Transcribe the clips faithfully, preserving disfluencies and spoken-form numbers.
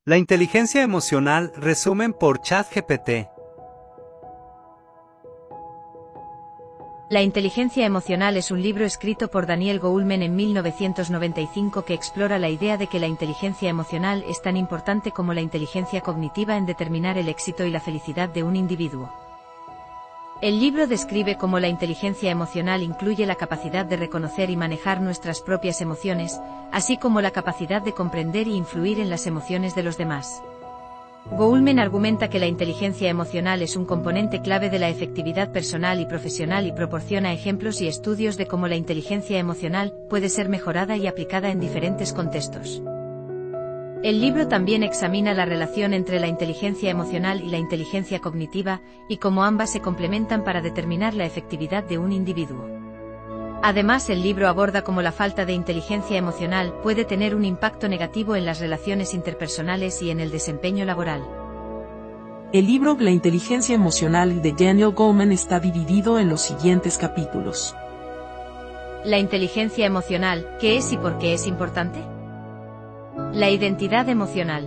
La inteligencia emocional, resumen por ChatGPT. La inteligencia emocional es un libro escrito por Daniel Goleman en mil novecientos noventa y cinco que explora la idea de que la inteligencia emocional es tan importante como la inteligencia cognitiva en determinar el éxito y la felicidad de un individuo. El libro describe cómo la inteligencia emocional incluye la capacidad de reconocer y manejar nuestras propias emociones, así como la capacidad de comprender y influir en las emociones de los demás. Goleman argumenta que la inteligencia emocional es un componente clave de la efectividad personal y profesional y proporciona ejemplos y estudios de cómo la inteligencia emocional puede ser mejorada y aplicada en diferentes contextos. El libro también examina la relación entre la inteligencia emocional y la inteligencia cognitiva, y cómo ambas se complementan para determinar la efectividad de un individuo. Además, el libro aborda cómo la falta de inteligencia emocional puede tener un impacto negativo en las relaciones interpersonales y en el desempeño laboral. El libro La inteligencia emocional de Daniel Goleman está dividido en los siguientes capítulos. La inteligencia emocional, ¿qué es y por qué es importante? La identidad emocional.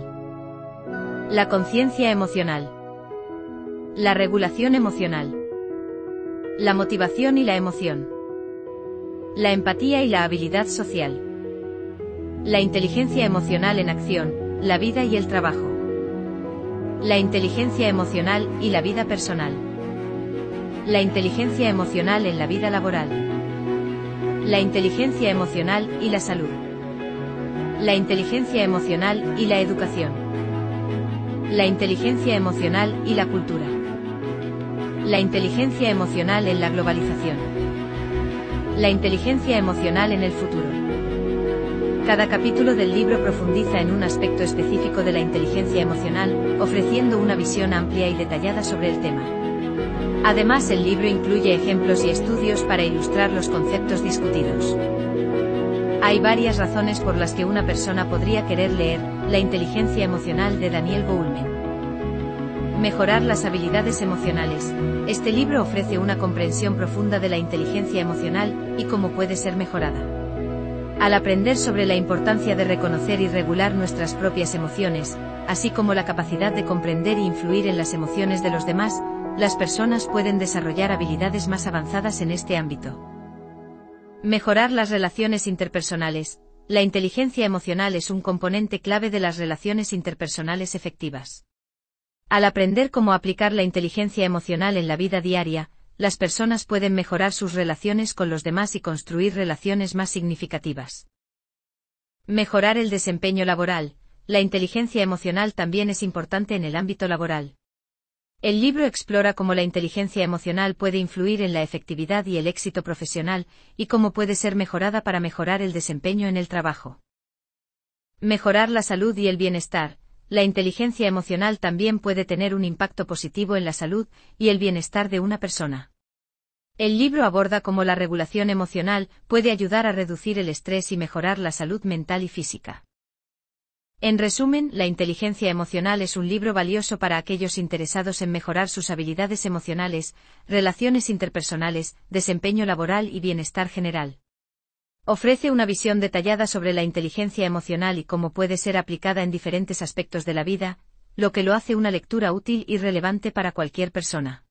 La conciencia emocional. La regulación emocional. La motivación y la emoción. La empatía y la habilidad social. La inteligencia emocional en acción, la vida y el trabajo. La inteligencia emocional y la vida personal. La inteligencia emocional en la vida laboral. La inteligencia emocional y la salud. La inteligencia emocional y la educación. La inteligencia emocional y la cultura. La inteligencia emocional en la globalización. La inteligencia emocional en el futuro. Cada capítulo del libro profundiza en un aspecto específico de la inteligencia emocional, ofreciendo una visión amplia y detallada sobre el tema. Además, el libro incluye ejemplos y estudios para ilustrar los conceptos discutidos. Hay varias razones por las que una persona podría querer leer La inteligencia emocional de Daniel Goleman. Mejorar las habilidades emocionales. Este libro ofrece una comprensión profunda de la inteligencia emocional y cómo puede ser mejorada. Al aprender sobre la importancia de reconocer y regular nuestras propias emociones, así como la capacidad de comprender e influir en las emociones de los demás, las personas pueden desarrollar habilidades más avanzadas en este ámbito. Mejorar las relaciones interpersonales. La inteligencia emocional es un componente clave de las relaciones interpersonales efectivas. Al aprender cómo aplicar la inteligencia emocional en la vida diaria, las personas pueden mejorar sus relaciones con los demás y construir relaciones más significativas. Mejorar el desempeño laboral. La inteligencia emocional también es importante en el ámbito laboral. El libro explora cómo la inteligencia emocional puede influir en la efectividad y el éxito profesional, y cómo puede ser mejorada para mejorar el desempeño en el trabajo. Mejorar la salud y el bienestar. La inteligencia emocional también puede tener un impacto positivo en la salud y el bienestar de una persona. El libro aborda cómo la regulación emocional puede ayudar a reducir el estrés y mejorar la salud mental y física. En resumen, La inteligencia emocional es un libro valioso para aquellos interesados en mejorar sus habilidades emocionales, relaciones interpersonales, desempeño laboral y bienestar general. Ofrece una visión detallada sobre la inteligencia emocional y cómo puede ser aplicada en diferentes aspectos de la vida, lo que lo hace una lectura útil y relevante para cualquier persona.